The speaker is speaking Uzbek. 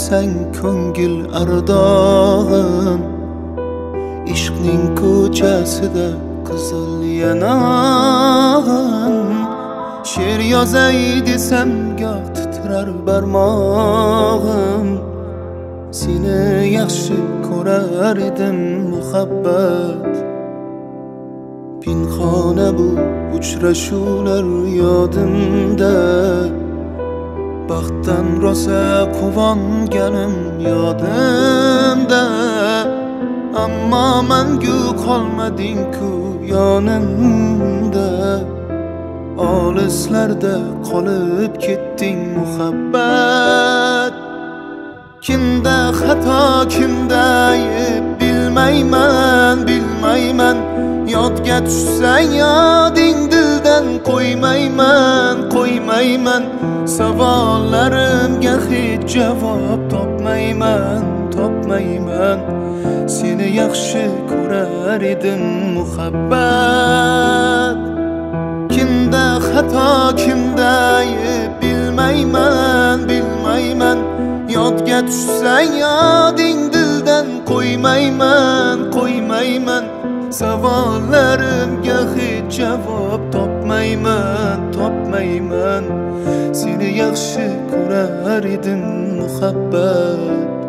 sen ko'ngil ardog'im, ishqning ko'chasida qizil yanog'im. She'r yozay desam goh titrar barmog'im, seni yaxshi ko'rar edim muhabbat. Pinhona bu uchrashuvlar yodimda, baxtdan rosa quvonganim yodimda. Ammo mangu qolmading-ku yonimda, olislarda qolib ketding muhabbat. Kimda xato kimda ayb bilmayman, bilmayman. Yodga tushsang yoding dildan qo'ymayman, qo'ymayman. Savollarimga hech javob topmayman, topmayman. Seni yaxshi ko'rar edim muhabbat. Kimda xato kimda ayb bilmayman, bilmayman. Yodga tushsang yoding dildan qo'ymayman, qo'ymayman. Savollarimga hech javob topmayman, topmayman. Seni yaxshi ko'rar edim muhabbat.